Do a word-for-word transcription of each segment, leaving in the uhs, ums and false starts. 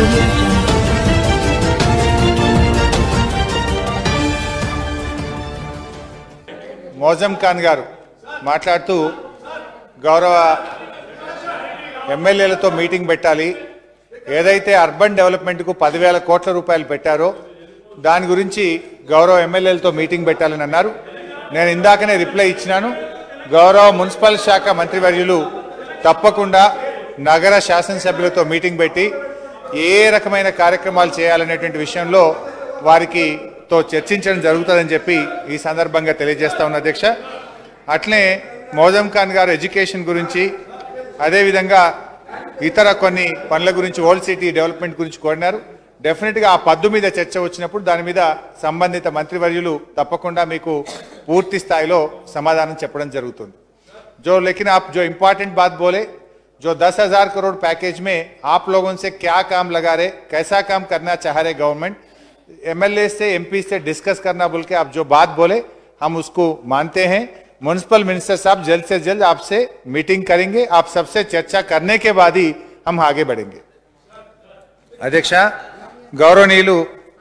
మౌజం ఖాన్ గారు మాట్లాడుతూ గౌరవ ఎమ్మెల్యేలతో మీటింగ్ పెట్టాలి, ఏదైతే అర్బన్ డెవలప్మెంట్కు పదివేల కోట్ల రూపాయలు పెట్టారో దాని గురించి గౌరవ ఎమ్మెల్యేలతో మీటింగ్ పెట్టాలని అన్నారు. నేను ఇందాకనే రిప్లై ఇచ్చినాను. గౌరవ మున్సిపల్ శాఖ మంత్రివర్యులు తప్పకుండా నగర శాసనసభ్యులతో మీటింగ్ పెట్టి ఏ రకమైన కార్యక్రమాలు చేయాలనేటువంటి విషయంలో వారికి తో చర్చించడం జరుగుతుందని చెప్పి ఈ సందర్భంగా తెలియజేస్తా ఉన్న అధ్యక్ష. అట్లే మౌజం ఖాన్ గారు ఎడ్యుకేషన్ గురించి, అదేవిధంగా ఇతర కొన్ని పనుల గురించి, ఓల్డ్ సిటీ డెవలప్మెంట్ గురించి కోరినారు. డెఫినెట్గా ఆ పద్దు మీద చర్చ వచ్చినప్పుడు దాని మీద సంబంధిత మంత్రివర్యులు తప్పకుండా మీకు పూర్తి స్థాయిలో సమాధానం చెప్పడం జరుగుతుంది. जो लेकिन आप जो इम्पोर्टेंट बात बोले, जो दस हजार करोड़ पैकेज में आप लोगों से क्या काम लगा रहे, कैसा काम करना चाह रहे गवर्नमेंट, एमएलए से एमपी से डिस्कस करना बोल के आप जो बात बोले हम उसको मानते हैं. म्युनिसिपल मिनिस्टर साहब जल्द से जल्द आपसे मीटिंग करेंगे. आप सबसे चर्चा करने के बाद ही हम आगे बढ़ेंगे. अध्यक्ष गौरवनीयुलु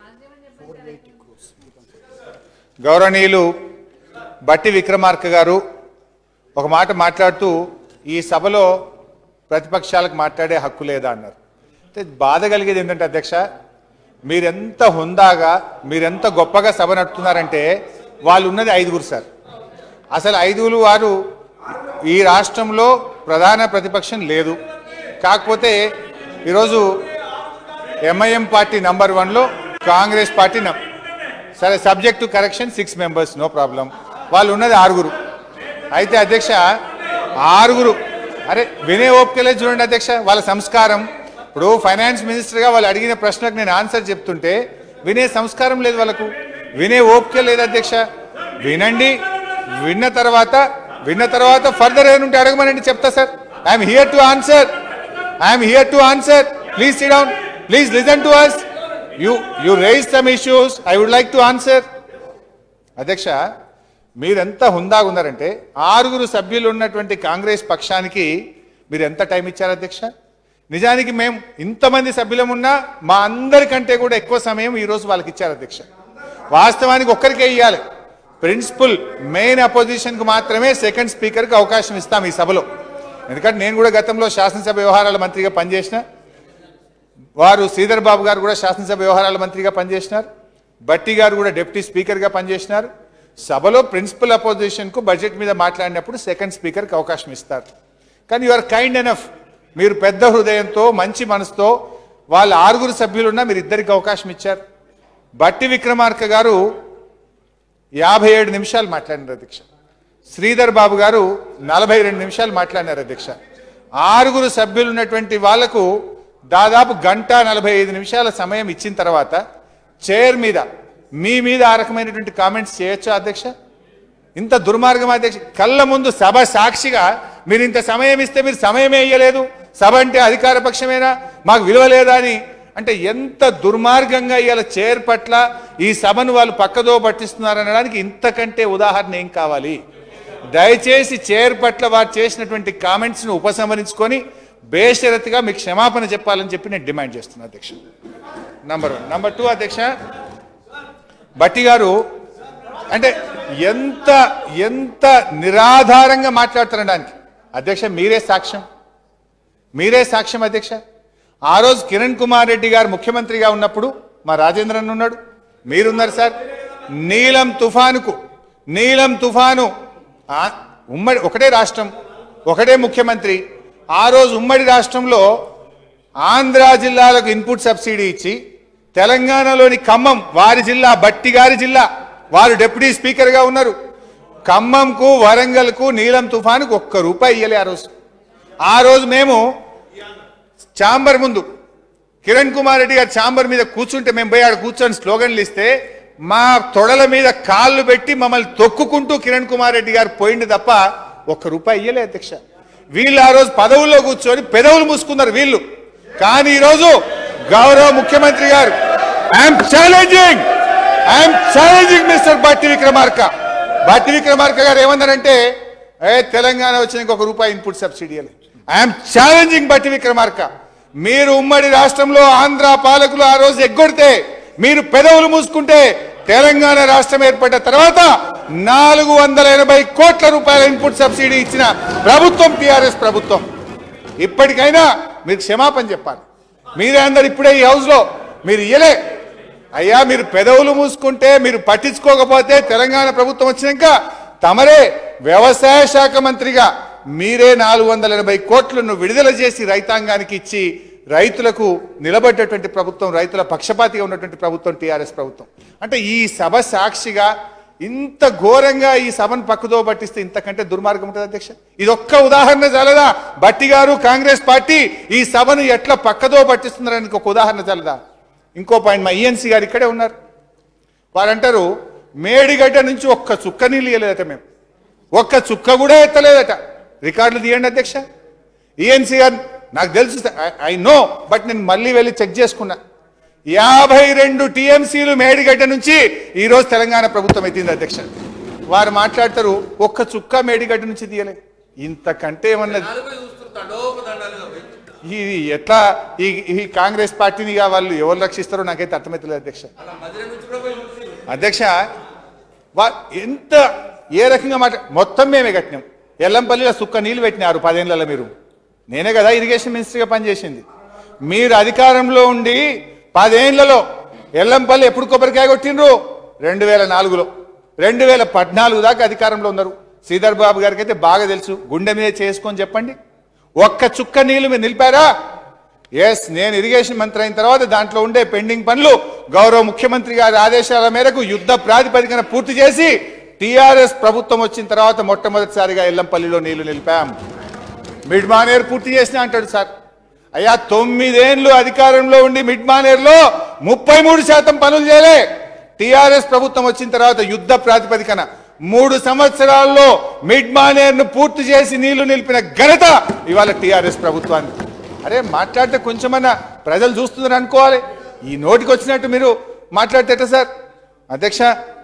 गौरवनीयुलु బట్టి విక్రమార్క గారు ఒక మాట మాట్లాడుతూ ఈ సభలో ప్రతిపక్షాలకు మాట్లాడే హక్కు లేదా అన్నారు. అంటే బాధ కలిగేది ఏంటంటే అధ్యక్ష, మీరెంత హుందాగా మీరెంత గొప్పగా సభ నడుపుతున్నారంటే వాళ్ళు ఉన్నది ఐదుగురు సార్. అసలు ఐదుగురు వారు ఈ రాష్ట్రంలో ప్రధాన ప్రతిపక్షం లేదు. కాకపోతే ఈరోజు ఎంఐఎం పార్టీ నంబర్ వన్లో, కాంగ్రెస్ పార్టీ సరే subject to correction six members, no problem. వాళ్ళు ఉన్నది ఆరుగురు. అయితే అధ్యక్ష ఆరుగురు అరే వినే ఓపికలే చూడండి అధ్యక్ష, వాళ్ళ సంస్కారం. ఇప్పుడు ఫైనాన్స్ మినిస్టర్గా వాళ్ళు అడిగిన ప్రశ్నకు నేను ఆన్సర్ చెప్తుంటే వినే సంస్కారం లేదు వాళ్ళకు, వినే ఓపిక లేదు అధ్యక్ష. వినండి, విన్న తర్వాత విన్న తర్వాత ఫర్దర్ ఏముంటే అడగమనండి, చెప్తా sir. I'm here to answer, I'm here to answer. Please sit down, please listen to us. You you raise some issues, I would like to answer. అధ్యక్ష మీరెంత హుందాగా ఉన్నారంటే ఆరుగురు సభ్యులు ఉన్నటువంటి కాంగ్రెస్ పక్షానికి మీరు ఎంత టైం ఇచ్చారు అధ్యక్ష? నిజానికి మేము ఇంతమంది సభ్యులమున్నా మా అందరికంటే కూడా ఎక్కువ సమయం ఈరోజు వాళ్ళకి ఇచ్చారు అధ్యక్ష. వాస్తవానికి ఒక్కరికే ఇవ్వాలి. ప్రిన్సిపల్ మెయిన్ అపోజిషన్కు మాత్రమే సెకండ్ స్పీకర్కి అవకాశం ఇస్తాం ఈ సభలో. ఎందుకంటే నేను కూడా గతంలో శాసనసభ వ్యవహారాల మంత్రిగా పనిచేసిన, వారు శ్రీధర్ బాబు గారు కూడా శాసనసభ వ్యవహారాల మంత్రిగా పనిచేసినారు, బట్టి గారు కూడా డిప్యూటీ స్పీకర్గా పనిచేసినారు. సభలో ప్రిన్సిపల్ అపోజిషన్కు బడ్జెట్ మీద మాట్లాడినప్పుడు సెకండ్ స్పీకర్కి అవకాశం ఇస్తారు. కానీ యు ఆర్ కైండ్ ఎనఫ్, మీరు పెద్ద హృదయంతో మంచి మనసుతో వాళ్ళ ఆరుగురు సభ్యులున్నా మీరు ఇద్దరికి అవకాశం ఇచ్చారు. బట్టి విక్రమార్క గారు యాభై ఏడు నిమిషాలు మాట్లాడినారు అధ్యక్ష, శ్రీధర్ బాబు గారు నలభై రెండు నిమిషాలు మాట్లాడినారు అధ్యక్ష. ఆరుగురు సభ్యులు ఉన్నటువంటి వాళ్లకు దాదాపు గంట నలభై ఐదు నిమిషాల సమయం ఇచ్చిన తర్వాత చైర్ మీద మీ మీద ఆ రకమైనటువంటి కామెంట్స్ చేయొచ్చా అధ్యక్ష? ఇంత దుర్మార్గం అధ్యక్ష. కళ్ళ ముందు సభ సాక్షిగా మీరు ఇంత సమయం ఇస్తే మీరు సమయమే ఇయ్యలేదు, సభ అంటే అధికార పక్షమేనా, మాకు విలువ లేదా అని అంటే ఎంత దుర్మార్గంగా ఇవాళ చైర్ పట్ల ఈ సభను వాళ్ళు పక్కదో పట్టిస్తున్నారు అనడానికి ఇంతకంటే ఉదాహరణ ఏం కావాలి? దయచేసి చైర్ పట్ల వారు చేసినటువంటి కామెంట్స్ను ఉపసంహరించుకొని బేషరతుగా మీకు క్షమాపణ చెప్పాలని చెప్పి నేను డిమాండ్ చేస్తున్నాను అధ్యక్ష. Number one. నంబర్ టూ అధ్యక్ష, బట్టి గారు అంటే ఎంత ఎంత నిరాధారంగా మాట్లాడుతుండడానికి అధ్యక్ష మీరే సాక్ష్యం, మీరే సాక్ష్యం అధ్యక్ష. ఆ రోజు కిరణ్ కుమార్ రెడ్డి గారు ముఖ్యమంత్రిగా ఉన్నప్పుడు మా రాజేంద్రన్ ఉన్నాడు, మీరున్నారు సార్. నీలం తుఫానుకు నీలం తుఫాను ఉమ్మడి ఒకటే రాష్ట్రం, ఒకటే ముఖ్యమంత్రి. ఆ రోజు ఉమ్మడి రాష్ట్రంలో ఆంధ్ర జిల్లాలకు ఇన్పుట్ సబ్సిడీ ఇచ్చి తెలంగాణలోని ఖమ్మం వారి జిల్లా, బట్టి గారి జిల్లా, వారు డిప్యూటీ స్పీకర్గా ఉన్నారు. ఖమ్మంకు వరంగల్కు నీలం తుఫానుకు ఒక్క రూపాయి ఇయ్యలే ఆ రోజు. ఆ రోజు మేము ఛాంబర్ ముందు కిరణ్ కుమార్ రెడ్డి గారు ఛాంబర్ మీద కూర్చుంటే మేము పోయి ఆడ కూర్చొని స్లోగన్లు ఇస్తే మా తొడల మీద కాళ్ళు పెట్టి మమ్మల్ని తొక్కుకుంటూ కిరణ్ కుమార్ రెడ్డి గారు పోయింది తప్ప ఒక్క రూపాయి ఇయ్యలే అధ్యక్ష. వీళ్ళు ఆ రోజు పదవుల్లో కూర్చొని పెదవులు మూసుకున్నారు వీళ్ళు. కానీ ఈరోజు గౌరవ ముఖ్యమంత్రి గారు I'm challenging I'm challenging mister Bhatti Vikramarka బట్టి విక్రమార్క గారు ఏమన్నారంటే ఏ తెలంగాణ వచ్చిన ఒక రూపాయి ఇన్పుట్ సబ్సిడీ అని. I'm challenging Bhatti Vikramarka. మీరు ఉమ్మడి రాష్ట్రంలో ఆంధ్ర పాలకులు ఆ రోజు ఎగ్గొడితే మీరు పెదవులు మూసుకుంటే తెలంగాణ రాష్ట్రం ఏర్పడ్డ తర్వాత నాలుగు వందల ఎనభై కోట్ల రూపాయల ఇన్పుట్ సబ్సిడీ ఇచ్చిన ప్రభుత్వం టీఆర్ఎస్ ప్రభుత్వం. ఇప్పటికైనా మీరు క్షమాపణ చెప్పాలి. మీరే అందరు ఇప్పుడే ఈ హౌస్ లో మీరు ఇయ్యలే అయ్యా, మీరు పెదవులు మూసుకుంటే మీరు పట్టించుకోకపోతే తెలంగాణ ప్రభుత్వం వచ్చినాక తమరే వ్యవసాయ శాఖ మంత్రిగా మీరే నాలుగు వందల ఎనభై కోట్లను విడుదల చేసి రైతాంగానికి ఇచ్చి రైతులకు నిలబడ్డటువంటి ప్రభుత్వం, రైతుల పక్షపాతిగా ఉన్నటువంటి ప్రభుత్వం టీఆర్ఎస్ ప్రభుత్వం. అంటే ఈ సభ సాక్షిగా ఇంత ఘోరంగా ఈ సభను పక్కదో పట్టిస్తే ఇంతకంటే దుర్మార్గం ఉంటుంది అధ్యక్ష? ఇది ఒక్క ఉదాహరణ చాలదా? బట్టి గారు కాంగ్రెస్ పార్టీ ఈ సభను ఎట్లా పక్కదో పట్టిస్తున్నారని ఒక ఉదాహరణ చాలదా? ఇంకో పాయింట్, మా ఈఎన్సీ గారు ఇక్కడే ఉన్నారు. వారంటారు మేడిగడ్డ నుంచి ఒక్క చుక్క నీళ్ళు ఇవ్వలేదట, మేము ఒక్క చుక్క కూడా ఎత్తలేదట. రికార్డులు తీయండి అధ్యక్ష. ఈఎన్సీ గారు నాకు తెలుసు, ఐ నో, బట్ నేను మళ్ళీ వెళ్ళి చెక్ చేసుకున్నా. యాభై రెండు టీఎంసీలు మేడిగడ్డ నుంచి ఈరోజు తెలంగాణ ప్రభుత్వం ఎత్తింది అధ్యక్ష. వారు మాట్లాడతారు ఒక్క చుక్క మేడిగడ్డ నుంచి తీయలే. ఇంతకంటే ఏమన్నది? ఇది ఎట్లా ఈ ఈ కాంగ్రెస్ పార్టీనిగా వాళ్ళు ఎవరు రక్షిస్తారో నాకైతే అర్థమవుతలేదు అధ్యక్ష. అధ్యక్ష వా ఎంత ఏ రకంగా మాట మొత్తం మేమే కట్టినాం. ఎల్లంపల్లిలో సుక్క నీళ్ళు పెట్టినారు పదేళ్లలో. మీరు నేనే కదా ఇరిగేషన్ మినిస్టర్గా పనిచేసింది. మీరు అధికారంలో ఉండి పదేళ్లలో ఎల్లంపల్లి ఎప్పుడు కొబ్బరికాయ కొట్టిండ్రు? రెండు వేల నాలుగులో రెండు వేల పద్నాలుగు దాకా అధికారంలో ఉన్నారు. శ్రీధర్ బాబు గారికి అయితే బాగా తెలుసు. గుండె మీద చేసుకొని చెప్పండి, ఒక్క చుక్క నీళ్లు మీరు నిలిపారా? ఎస్, నేను ఇరిగేషన్ మంత్రి అయిన తర్వాత దాంట్లో ఉండే పెండింగ్ పనులు గౌరవ ముఖ్యమంత్రి గారి ఆదేశాల మేరకు యుద్ధ ప్రాతిపదికన పూర్తి చేసి టీఆర్ఎస్ ప్రభుత్వం వచ్చిన తర్వాత మొట్టమొదటిసారిగా ఎల్లంపల్లిలో నీళ్లు నిలిపాం. మిడ్ మానేర్ పూర్తి చేసినా అంటాడు సార్. అయ్యా, తొమ్మిదేళ్లు అధికారంలో ఉండి మిడ్ మానేర్లో ముప్పై మూడు శాతం పనులు చేయలే. టీఆర్ఎస్ ప్రభుత్వం వచ్చిన తర్వాత యుద్ధ ప్రాతిపదికన మూడు సంవత్సరాల్లో మిడ్ మానేర్ను పూర్తి చేసి నీళ్లు నిలిపిన ఘనత ఇవాళ టీఆర్ఎస్ ప్రభుత్వానికి. అరే మాట్లాడితే కొంచెమన్నా ప్రజలు చూస్తుందని అనుకోవాలి. ఈ నోటికి వచ్చినట్టు మీరు మాట్లాడితే సార్ అధ్యక్ష.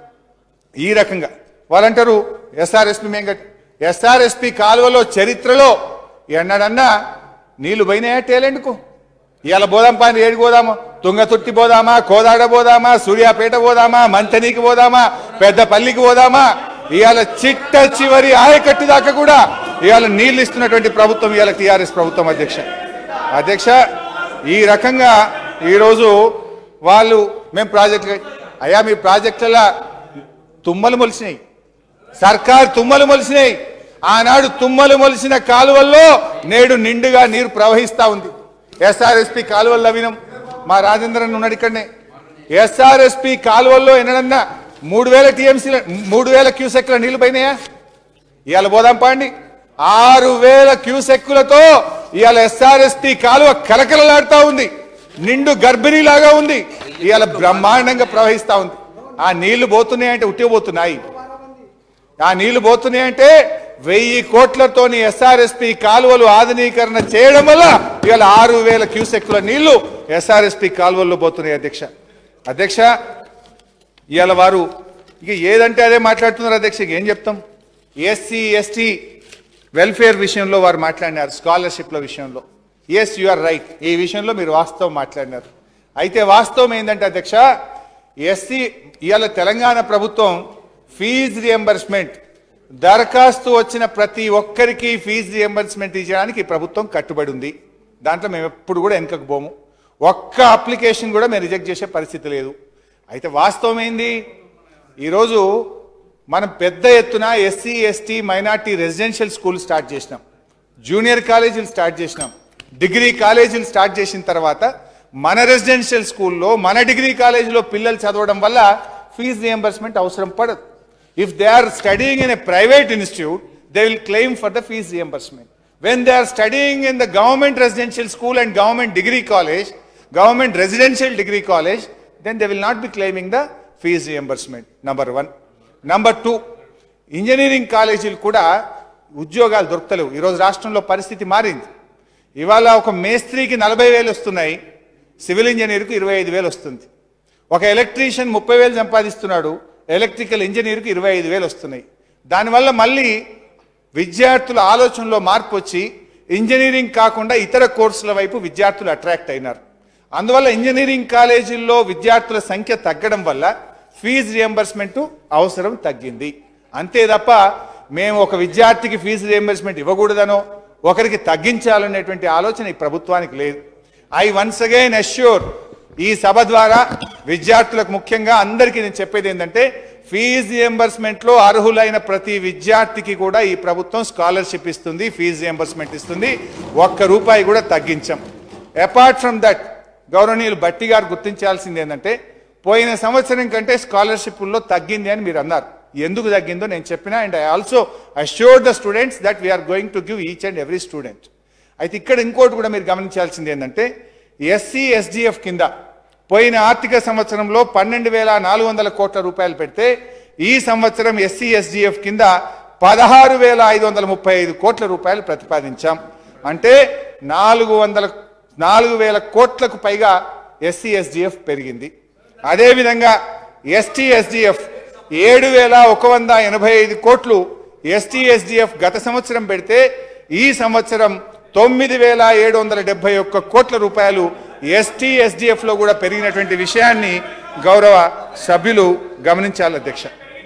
ఈ రకంగా వాళ్ళంటారు ఎస్ఆర్ఎస్పి మేము కట్టి ఎస్ఆర్ఎస్పి కాలువలో చరిత్రలో ఎన్నడన్నా నీళ్లు పోయినాయా టేలెంట్కు? ఇవాళ పోదాం పని ఏడు పోదామా? తుంగతుర్తి పోదామా, కోదాడ పోదామా, సూర్యాపేట పోదామా, మంతనికి పోదామా, పెద్దపల్లికి పోదామా? ఇవాళ చిట్ట చివరి ఆయకట్టు దాకా కూడా ఇవాళ నీళ్లు ఇస్తున్నటువంటి ప్రభుత్వం ఇవాళ టీఆర్ఎస్ ప్రభుత్వం అధ్యక్ష. అధ్యక్ష ఈ రకంగా ఈరోజు వాళ్ళు మేము ప్రాజెక్టు అయ్యా మీ ప్రాజెక్టుల తుమ్మలు మొలిసినాయి, సర్కార్ తుమ్మలు మొలిసినాయి. ఆనాడు తుమ్మలు మొలిసిన కాలువల్లో నేడు నిండుగా నీరు ప్రవహిస్తూ ఉంది. ఎస్ఆర్ఎస్పి కాలువల్లో వినం, మా రాజేంద్రన్ ఉన్నాడు ఇక్కడనే. ఎస్ఆర్ఎస్పి కాలువల్లో ఎన్నడన్నా మూడు వేల టీఎంసీల మూడు వేల క్యూసెక్ల నీళ్లు పోయినాయా? ఇవాళ పోదాం పాండి, ఆరు వేల క్యూసెక్కులతో ఇవాళ ఎస్ఆర్ఎస్పి కాలువ కలకలలాడుతూ ఉంది, నిండు గర్భిణీలాగా ఉంది, ఇవాళ బ్రహ్మాండంగా ప్రవహిస్తూ ఉంది. ఆ నీళ్లు పోతున్నాయంటే ఉట్టిగా పోతున్నాయి. ఆ నీళ్లు పోతున్నాయంటే వెయ్యి కోట్లతోని ఎస్ఆర్ఎస్పి కాలువలు ఆధునీకరణ చేయడం వల్ల ఇవాళ ఆరు వేల క్యూసెక్కుల నీళ్లు ఎస్ఆర్ఎస్పి కాలువల్లో పోతున్నాయి అధ్యక్ష. అధ్యక్ష ఇవాళ వారు ఇక ఏదంటే అదే మాట్లాడుతున్నారు అధ్యక్ష. ఏం చెప్తాం? ఎస్సీ ఎస్టీ వెల్ఫేర్ విషయంలో వారు మాట్లాడినారు, స్కాలర్షిప్ల విషయంలో. ఎస్, యు ఆర్ రైట్, ఈ విషయంలో మీరు వాస్తవం మాట్లాడినారు. అయితే వాస్తవం ఏంటంటే అధ్యక్ష, ఎస్సీ ఇవాళ తెలంగాణ ప్రభుత్వం ఫీజు రియంబర్స్మెంట్ దరఖాస్తు వచ్చిన ప్రతి ఒక్కరికి ఫీజు రియంబర్స్మెంట్ ఇచ్చడానికి ప్రభుత్వం కట్టుబడి ఉంది. దాంట్లో మేము ఎప్పుడు కూడా వెనకకు పోము. ఒక్క అప్లికేషన్ కూడా మేము రిజెక్ట్ చేసే పరిస్థితి లేదు. అయితే వాస్తవం ఏంది? ఈరోజు మనం పెద్ద ఎత్తున SC ST minority residential school start చేసినాం, జూనియర్ కాలేజీలు స్టార్ట్ చేసినాం, డిగ్రీ కాలేజీలు స్టార్ట్ చేసిన తర్వాత మన రెసిడెన్షియల్ స్కూల్లో మన డిగ్రీ కాలేజీలో పిల్లలు చదవడం వల్ల ఫీజు రియంబర్స్మెంట్ అవసరం పడదు. If they are studying in a private institute, they will claim for the fees reimbursement. When they are studying in the government residential school and government degree college, government residential degree college, then they will not be claiming the fees reimbursement. Number one. Number two, engineering కాలేజీలు కూడా ఉద్యోగాలు దొరకలేవు. ఈరోజు రాష్ట్రంలో పరిస్థితి మారింది. ఇవాళ ఒక మేస్త్రికి నలభై వేలు వస్తున్నాయి, సివిల్ ఇంజనీర్కు ఇరవై ఐదు వేలు వస్తుంది. ఒక ఎలక్ట్రీషియన్ ముప్పై వేలు సంపాదిస్తున్నాడు, ఎలక్ట్రికల్ ఇంజనీర్కి ఇరవై ఐదు వేలు వస్తున్నాయి. దానివల్ల మళ్ళీ విద్యార్థుల ఆలోచనలో మార్పు వచ్చి ఇంజనీరింగ్ కాకుండా ఇతర కోర్సుల వైపు విద్యార్థులు అట్రాక్ట్ అయినారు. అందువల్ల ఇంజనీరింగ్ కాలేజీల్లో విద్యార్థుల సంఖ్య తగ్గడం వల్ల ఫీజు రియంబర్స్మెంట్ అవసరం తగ్గింది. అంతే తప్ప మేము ఒక విద్యార్థికి ఫీజు రియంబర్స్మెంట్ ఇవ్వకూడదనో ఒకరికి తగ్గించాలనేటువంటి ఆలోచన ఈ ప్రభుత్వానికి లేదు. ఐ వన్స్ అగైన్ అష్యూర్ ఈ సభ ద్వారా విద్యార్థులకు ముఖ్యంగా అందరికీ నేను చెప్పేది ఏంటంటే ఫీజు రియంబర్స్మెంట్ లో అర్హులైన ప్రతి విద్యార్థికి కూడా ఈ ప్రభుత్వం స్కాలర్షిప్ ఇస్తుంది, ఫీజు రియంబర్స్మెంట్ ఇస్తుంది. ఒక్క రూపాయి కూడా తగ్గించాం. అపార్ట్ ఫ్రమ్ దట్ గౌరవనీయులు బట్టి గారు గుర్తించాల్సింది ఏంటంటే పోయిన సంవత్సరం కంటే స్కాలర్షిప్లో తగ్గింది అని మీరు అన్నారు. ఎందుకు తగ్గిందో నేను చెప్పినా. And I also assure the students that we're going to give each and every student. అయితే ఇక్కడ ఇంకోటి కూడా మీరు గమనించాల్సింది ఏంటంటే ఎస్సీ ఎస్డిఎఫ్ కింద పోయిన ఆర్థిక సంవత్సరంలో పన్నెండు వేల నాలుగు వందల కోట్ల రూపాయలు పెడితే ఈ సంవత్సరం ఎస్సీ ఎస్డిఎఫ్ కింద పదహారు వేల ఐదు వందల ముప్పై ఐదు కోట్ల రూపాయలు ప్రతిపాదించాం. అంటే నాలుగు వందల నాలుగు వేల కోట్లకు పైగా ఎస్సీ ఎస్డిఎఫ్ పెరిగింది. అదేవిధంగా ఎస్టీ ఎస్డిఎఫ్ ఏడు వేల ఒక వంద ఎనభై ఐదు కోట్లు ఎస్టీ ఎస్డిఎఫ్ గత సంవత్సరం పెడితే ఈ సంవత్సరం తొమ్మిది వేల ఏడు వందల డెబ్బై ఒక్క కోట్ల రూపాయలు ఎస్టీ ఎస్డిఎఫ్ లో కూడా పెరిగినటువంటి విషయాన్ని గౌరవ సభ్యులు గమనించాలి అధ్యక్ష.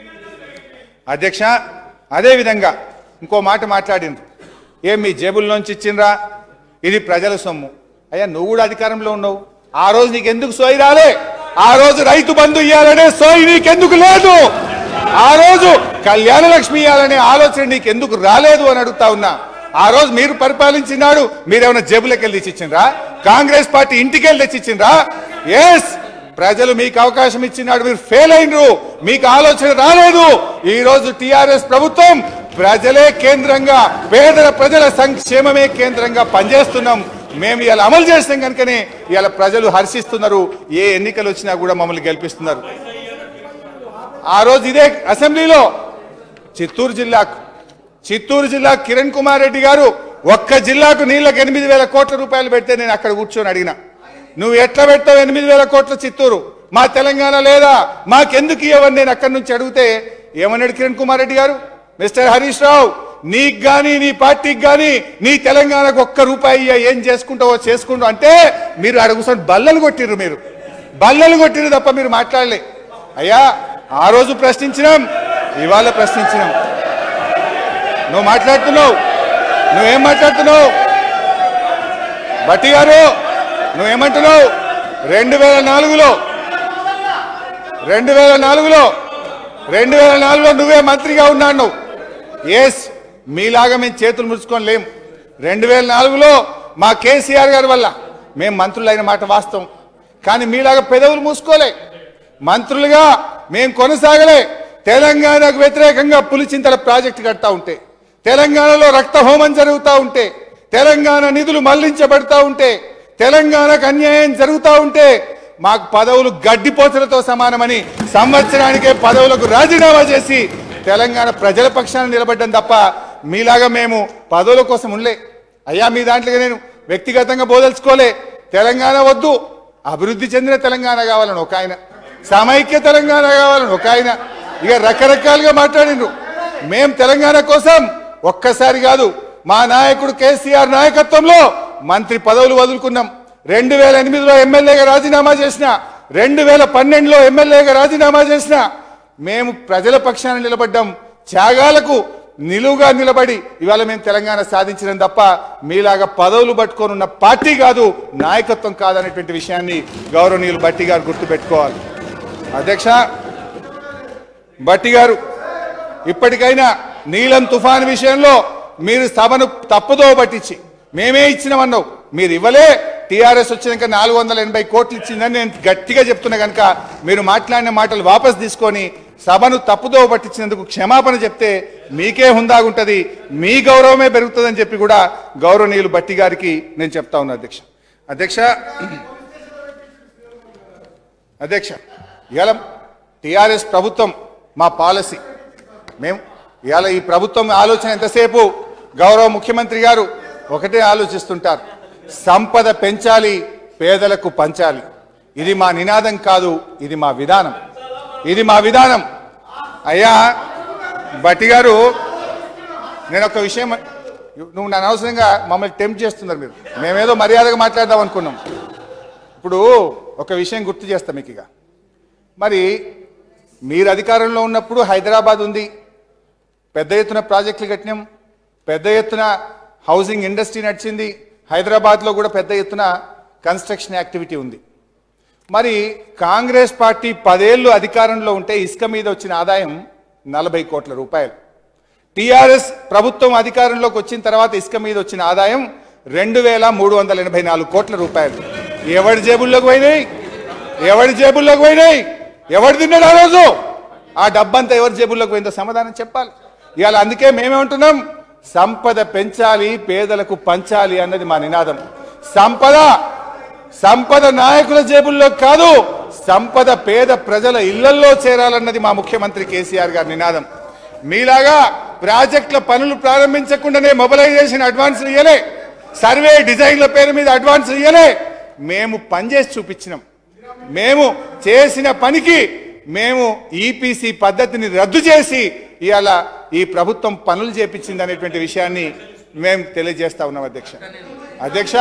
అధ్యక్ష అదేవిధంగా ఇంకో మాట మాట్లాడిండ్రు. ఏం మీ జేబుల్లోంచి ఇచ్చిండ్రా, ఇది ప్రజల సొమ్ము. అయ్యా నువ్వు కూడా అధికారంలో ఉన్నావు, ఆ రోజు నీకు ఎందుకు సోయి రాలే? ఆ రోజు రైతు బంధు ఇవ్వాలనే సోయి నీకెందుకు లేదు? ఆ రోజు కళ్యాణ లక్ష్మి ఇవ్వాలనే ఆలోచన నీకెందుకు రాలేదు అని అడుగుతా ఉన్నా. ఆ రోజు మీరు పరిపాలించినాడు, మీరేమైనా జేబులకి వెళ్ళి తెచ్చిచ్చిండ్రా? కాంగ్రెస్ పార్టీ ఇంటికి వెళ్ళి తెచ్చిచ్చిండ్రా? ఎస్, ప్రజలు మీకు అవకాశం ఇచ్చినాడు, మీరు ఫెయిల్ అయినరు, మీకు ఆలోచన రాలేదు. ఈ రోజు టిఆర్ఎస్ ప్రభుత్వం ప్రజలే కేంద్రంగా, పేదల ప్రజల సంక్షేమమే కేంద్రంగా పనిచేస్తున్నాం. మేము ఇలా అమలు చేస్తాం కనుకనే ఇలా ప్రజలు హర్షిస్తున్నారు. ఏ ఎన్నికలు వచ్చినా కూడా మమ్మల్ని గెలిపిస్తున్నారు. ఆ రోజు ఇదే అసెంబ్లీలో చిత్తూరు జిల్లాకు చిత్తూరు జిల్లా కిరణ్ కుమార్ రెడ్డి గారు ఒక్క జిల్లాకు నీళ్లకు ఎనిమిది వేల కోట్ల రూపాయలు పెడితే నేను అక్కడ కూర్చొని అడిగిన, నువ్వు ఎట్లా పెడతావు ఎనిమిది వేల కోట్ల చిత్తూరు, మా తెలంగాణ లేదా, మాకెందుకు ఇవ్వని నేను అక్కడి నుంచి అడిగితే ఏమన్నాడు కిరణ్ కుమార్ రెడ్డి గారు? మిస్టర్ హరీష్ రావు, నీకు గాని నీ పార్టీకి గాని నీ తెలంగాణకు ఒక్క రూపాయి ఏం చేసుకుంటావో చేసుకుంటూ అంటే మీరు అడుగుతారు బల్లలు కొట్టిర్రు, మీరు బల్లలు కొట్టిర్రు తప్ప మీరు మాట్లాడలే. అయ్యా ఆ రోజు ప్రశ్నించినాం, ఇవాళ ప్రశ్నించినాం. నువ్వు మాట్లాడుతున్నావు, నువ్వేం మాట్లాడుతున్నావు బట్టి గారు? నువ్వేమంటున్నావు? రెండు వేల నాలుగులో రెండు వేల నాలుగులో రెండు వేల నాలుగులో నువ్వే మంత్రిగా ఉన్నాను. ఎస్, మీలాగా మేము చేతులు ముడుచుకొని లేం. రెండు వేల నాలుగులో మా కేసీఆర్ గారి వల్ల మేము మంత్రులైన మాట వాస్తవం. కానీ మీలాగా పెదవులు మూసుకోలే, మంత్రులుగా మేము కొనసాగలే. తెలంగాణకు వ్యతిరేకంగా పులిచింతల ప్రాజెక్టు కడతా ఉంటే, తెలంగాణలో రక్త హోమం జరుగుతూ ఉంటే, తెలంగాణ నిధులు మళ్లించబడతా ఉంటే, తెలంగాణకు అన్యాయం జరుగుతూ ఉంటే మాకు పదవులు గడ్డిపోచలతో సమానమని సంవత్సరానికే పదవులకు రాజీనామా చేసి తెలంగాణ ప్రజల పక్షాన నిలబడ్డం తప్ప మీలాగా మేము పదవుల కోసం ఉండలే. అయ్యా మీ దాంట్లో నేను వ్యక్తిగతంగా బోదలుచుకోలే. తెలంగాణ వద్దు, అభివృద్ధి చెందిన తెలంగాణ కావాలని ఒక ఆయన, సమైక్య తెలంగాణ కావాలని ఒక ఆయన, ఇక రకరకాలుగా మాట్లాడిండ్రు. మేం తెలంగాణ కోసం ఒక్కసారి కాదు, మా నాయకుడు కేసీఆర్ నాయకత్వంలో మంత్రి పదవులు వదులుకున్నాం. రెండు వేల ఎనిమిదిలో ఎమ్మెల్యేగా రాజీనామా చేసిన, రెండు వేల పన్నెండులో ఎమ్మెల్యేగా రాజీనామా చేసిన మేము ప్రజల పక్షాన నిలబడ్డాం. త్యాగాలకు నిలువుగా నిలబడి ఇవాళ మేము తెలంగాణ సాధించడం తప్ప మీలాగా పదవులు పట్టుకొని ఉన్న పార్టీ కాదు, నాయకత్వం కాదనేటువంటి విషయాన్ని గౌరవనీయులు బట్టి గారు గుర్తుపెట్టుకోవాలి. అధ్యక్ష, బట్టి గారు ఇప్పటికైనా నీలం తుఫాను విషయంలో మీరు సభను తప్పుదో పట్టించి మేమే ఇచ్చినామన్నావు, మీరు ఇవ్వలే. టీఆర్ఎస్ వచ్చినాక నాలుగు వందల ఎనభై కోట్లు ఇచ్చిందని నేను గట్టిగా చెప్తున్నా కనుక మీరు మాట్లాడిన మాటలు వాపస్ తీసుకొని సభను తప్పుదో పట్టించినందుకు క్షమాపణ చెప్తే మీకే హుందాగుంటది, మీ గౌరవమే పెరుగుతుందని చెప్పి కూడా గౌరవనీయులు బట్టి గారికి నేను చెప్తా ఉన్నా. అధ్యక్ష అధ్యక్ష అధ్యక్ష ఇవాళ టీఆర్ఎస్ ప్రభుత్వం మా పాలసీ, మేము ఇవాళ ఈ ప్రభుత్వం ఆలోచన ఎంతసేపు గౌరవ ముఖ్యమంత్రి గారు ఒకటే ఆలోచిస్తుంటారు, సంపద పెంచాలి, పేదలకు పంచాలి. ఇది మా నినాదం కాదు, ఇది మా విధానం, ఇది మా విధానం. అయ్యా బట్టి గారు, నేను ఒక విషయం నువ్వు నన్ను అనవసరంగా మమ్మల్ని టెంప్ట్ చేస్తున్నారు మీరు. మేమేదో మర్యాదగా మాట్లాడదాం అనుకున్నాం. ఇప్పుడు ఒక విషయం గుర్తు చేస్తాం మీకు. ఇక మరి మీరు అధికారంలో ఉన్నప్పుడు హైదరాబాద్ ఉంది, పెద్ద ఎత్తున ప్రాజెక్టులు కట్టినాం, పెద్ద ఎత్తున హౌసింగ్ ఇండస్ట్రీ నడిచింది, హైదరాబాద్లో కూడా పెద్ద ఎత్తున కన్స్ట్రక్షన్ యాక్టివిటీ ఉంది. మరి కాంగ్రెస్ పార్టీ పదేళ్ళు అధికారంలో ఉంటే ఇసుక మీద వచ్చిన ఆదాయం నలభై కోట్ల రూపాయలు. టీఆర్ఎస్ ప్రభుత్వం అధికారంలోకి వచ్చిన తర్వాత ఇసుక మీద వచ్చిన ఆదాయం రెండు వేల మూడు వందల ఎనభై నాలుగు కోట్ల రూపాయలు. ఎవరి జేబుల్లోకి పోయినాయి? ఎవరి జేబుల్లోకి పోయినాయి? ఎవరు తిన్నాడు ఆ రోజు? ఆ డబ్బంతా ఎవరి జేబుల్లోకి పోయిందో సమాధానం చెప్పాలి. ఇవాళ అందుకే మేమేమంటున్నాం, సంపద పెంచాలి, పేదలకు పంచాలి అన్నది మా నినాదం. సంపద సంపద నాయకుల జేబుల్లో కాదు, సంపద పేద ప్రజల ఇళ్లల్లో చేరాలన్నది మా ముఖ్యమంత్రి కేసీఆర్ గారి నినాదం. మీలాగా ప్రాజెక్టుల పనులు ప్రారంభించకుండానే మొబిలైజేషన్ అడ్వాన్స్ ఇయ్యలే, సర్వే డిజైన్ల పేరు మీద అడ్వాన్స్ ఇయ్యలే. మేము పనిచేసి చూపించినాం. మేము చేసిన పనికి మేము ఈపీసీ పద్ధతిని రద్దు చేసి ఇవాళ ఈ ప్రభుత్వం పనులు చేపించింది అనేటువంటి విషయాన్ని మేము తెలియజేస్తా ఉన్నాం. అధ్యక్ష అధ్యక్ష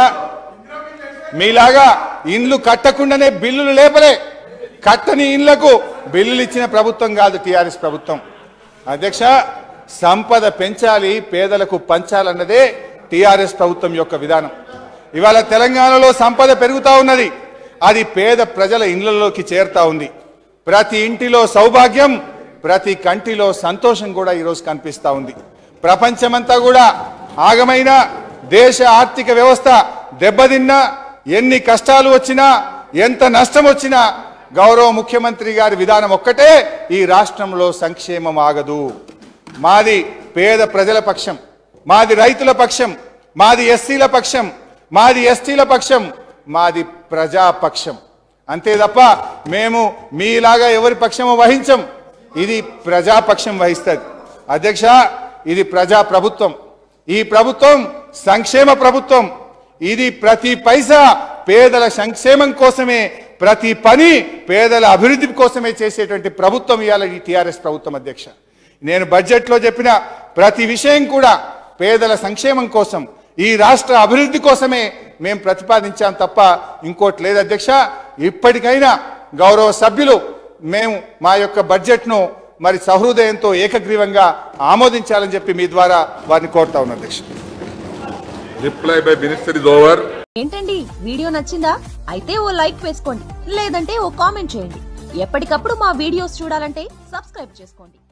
మీలాగా ఇండ్లు కట్టకుండానే బిల్లులు లేపలే. కట్టని ఇండ్లకు బిల్లులు ఇచ్చిన ప్రభుత్వం కాదు టీఆర్ఎస్ ప్రభుత్వం. అధ్యక్ష సంపద పెంచాలి, పేదలకు పంచాలన్నదే టీఆర్ఎస్ ప్రభుత్వం యొక్క విధానం. ఇవాళ తెలంగాణలో సంపద పెరుగుతూ ఉన్నది, అది పేద ప్రజల ఇళ్లలోకి చేరుతా ఉంది. ప్రతి ఇంటిలో సౌభాగ్యం, ప్రతి కంటిలో సంతోషం కూడా ఈరోజు కనిపిస్తూ ఉంది. ప్రపంచమంతా కూడా ఆగమైన దేశ ఆర్థిక వ్యవస్థ దెబ్బతిన్నా, ఎన్ని కష్టాలు వచ్చినా, ఎంత నష్టం వచ్చినా గౌరవ ముఖ్యమంత్రి గారి విధానం ఒక్కటే, ఈ రాష్ట్రంలో సంక్షేమం ఆగదు. మాది పేద ప్రజల పక్షం, మాది రైతుల పక్షం, మాది ఎస్సీల పక్షం, మాది ఎస్టీల పక్షం, మాది ప్రజాపక్షం. అంతే తప్ప మేము మీలాగా ఎవరి పక్షమో వహించం. ఇది ప్రజాపక్షం వహిస్తుంది. అధ్యక్ష ఇది ప్రజా ప్రభుత్వం. ఈ ప్రభుత్వం సంక్షేమ ప్రభుత్వం. ఇది ప్రతి పైసా పేదల సంక్షేమం కోసమే, ప్రతి పని పేదల అభివృద్ధి కోసమే చేసేటువంటి ప్రభుత్వం ఇవాళ ఈ టీఆర్ఎస్ ప్రభుత్వం. అధ్యక్ష నేను బడ్జెట్లో చెప్పిన ప్రతి విషయం కూడా పేదల సంక్షేమం కోసం, ఈ రాష్ట్ర అభివృద్ధి కోసమే మేము ప్రతిపాదించాం తప్ప ఇంకోటి లేదు. అధ్యక్ష ఇప్పటికైనా గౌరవ సభ్యులు మేము మా యొక్క బడ్జెట్ను మరి సహృదయంతో ఏకగ్రీవంగా ఆమోదించాలని చెప్పి మీ ద్వారా వారిని కోరుతా ఉన్నాను. అధ్యక్ష reply by minister is over. ఏంటండి వీడియో నచ్చిందా? అయితే ఓ లైక్ వేసుకోండి, లేదంటే ఓ కామెంట్ చేయండి. ఎప్పటికప్పుడు మా వీడియోస్ చూడాలంటే సబ్స్క్రైబ్ చేసుకోండి.